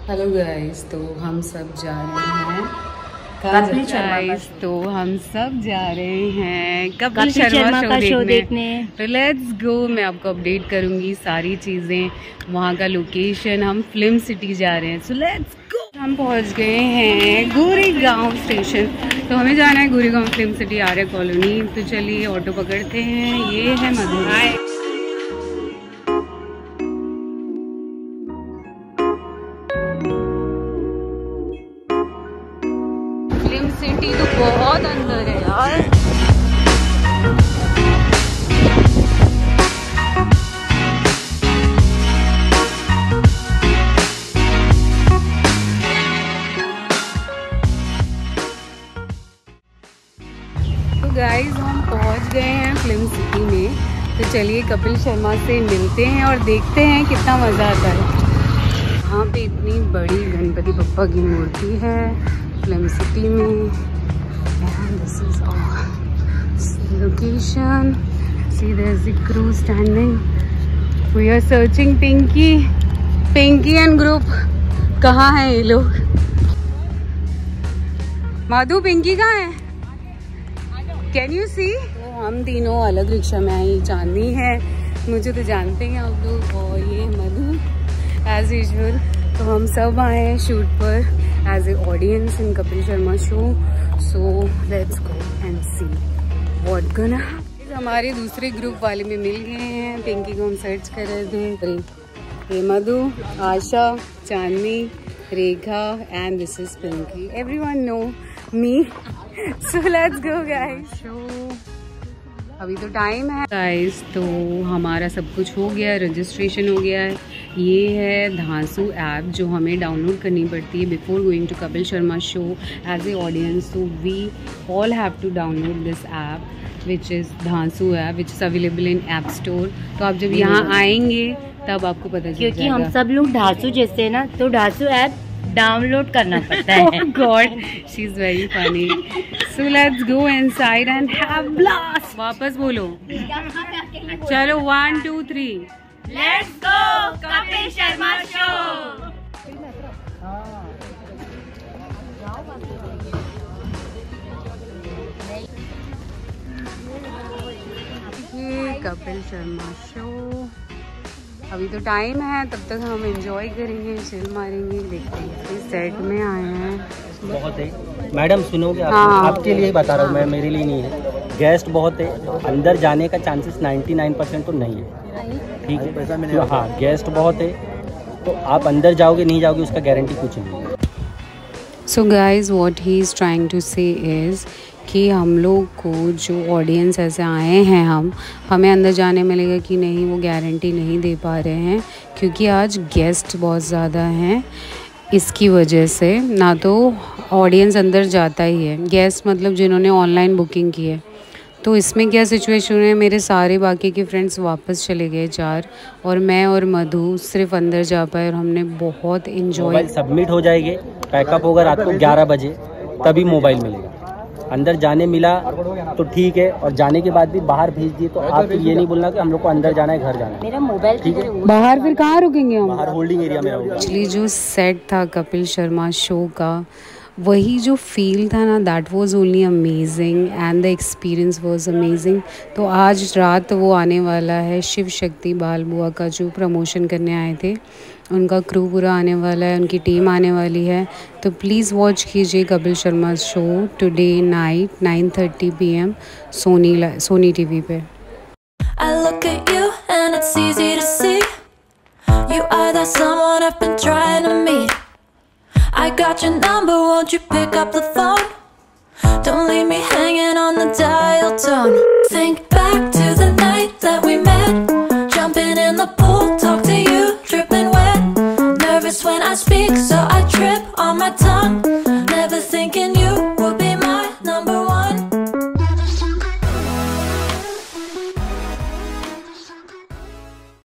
Hello guys, तो हम सब जा रहे हैं कपिल शर्मा का शो देखने। तो लेट्स गो। मैं आपको अपडेट करूंगी सारी चीज़ें, वहाँ का लोकेशन। हम फिल्म सिटी जा रहे हैं, सो लेट्स गो। हम पहुँच गए हैं गोरेगांव स्टेशन। तो हमें जाना है Goregaon film city Aarey colony. तो चलिए ऑटो पकड़ते हैं। ये है मधुराई। फिल्म सिटी तो बहुत अंदर है यार। तो गाइस, हम पहुंच गए हैं फिल्म सिटी में। तो चलिए कपिल शर्मा से मिलते हैं और देखते हैं कितना मज़ा आता है। यहाँ पे इतनी बड़ी गणपति बप्पा की मूर्ति है फिल्म सिटी में। And this is our location. See, there's a crew standing. We are searching Pinky and group. कहाँ हैं ये लोग? माधु, पिंकी कहाँ है? Can you see? तो हम तीनों अलग रिक्शा में आई। चांदनी है, मुझे तो जानते हैं आप लोग, और ये मधु एज यूजुअल। तो हम सब आए हैं शूट पर as a audience in Kapil Sharma show. So let's go and see what gonna. हमारे दूसरे ग्रुप वाले में मिल गए हैं। पिंकी को हम सर्च कर रहे थे। ये Madhu, Asha, Chandni, Rekha and this is Pinki. Everyone know me. So let's go guys. Show अभी तो टाइम है गाइस। तो हमारा सब कुछ हो गया, रजिस्ट्रेशन हो गया है। ये है धांसू ऐप जो हमें डाउनलोड करनी पड़ती है before going to Kapil Sharma show as a audience. So we all have to download this app which is धांसू app, which is available in app store. तो आप जब यहाँ आएंगे तब आपको पता चल जाएगा। क्योंकि हम सब लोग धांसू जैसे हैं ना, तो धांसू ऐप डाउनलोड करना पड़ता है। God, she is very funny. So let's go inside and have blast. वापस बोलो, चलो 1 2 3 let's go Kapil Sharma show. Kapil Sharma show. अभी तो टाइम है, तब तक हम एंजॉय करेंगे, चिल मारेंगे। देखते हैं सेट में आए हैं। बहुत है मैडम, सुनोगे आप? हाँ। आपके लिए बता रहा हूँ मैं, मेरे लिए नहीं है। गेस्ट बहुत है, अंदर जाने का चांसेस 99% तो नहीं है। ठीक है, तो हाँ गेस्ट बहुत है, तो आप अंदर जाओगे नहीं जाओगे उसका गारंटी कुछ नहीं है। So guys, what he is trying to say is कि हम लोग को जो ऑडियंस ऐसे आए हैं, हमें अंदर जाने मिलेगा कि नहीं, वो गारंटी नहीं दे पा रहे हैं। क्योंकि आज गेस्ट बहुत ज़्यादा हैं, इसकी वजह से ना तो ऑडियंस अंदर जाता ही है। गेस्ट मतलब जिन्होंने ऑनलाइन बुकिंग की है। तो इसमें क्या सिचुएशन है, मेरे सारे बाकी के फ्रेंड्स वापस चले गए 4, और मैं और मधु सिर्फ अंदर जा पाए और हमने बहुत इन्जॉय। मोबाइल सबमिट हो जाएंगे, पैकअप होगा रात को 11 बजे, तभी मोबाइल मिलेगा। अंदर जाने मिला तो ठीक है, और जाने के बाद भी बाहर भेज दिए तो आप ये नहीं बोलना कि हम लोग को अंदर जाना है, घर जाना है। मेरा मोबाइल ठीक है, बाहर फिर कहाँ रुकेंगे हम? बाहर होल्डिंग एरिया में रहोगे। एक्चुअली जो सेट था कपिल शर्मा शो का, वही जो फील था ना, that was only amazing and the experience was amazing. तो आज रात वो आने वाला है, शिव शक्ति बाल बुआ का जो प्रमोशन करने आए थे, उनका क्रू पूरा आने वाला है, उनकी टीम आने वाली है। तो प्लीज़ वॉच कीजिए Kapil Sharma show today night 9:30 PM Sony TV पे। I look at you and it's easy to see you are that someone I've been trying to meet. I got your number, won't you pick up the phone? Don't leave me hanging on the dial tone. Think back to the night that we met, jumping in the pool, talk to you, dripping wet. Nervous when I speak, so I trip on my tongue. Never thinking you would be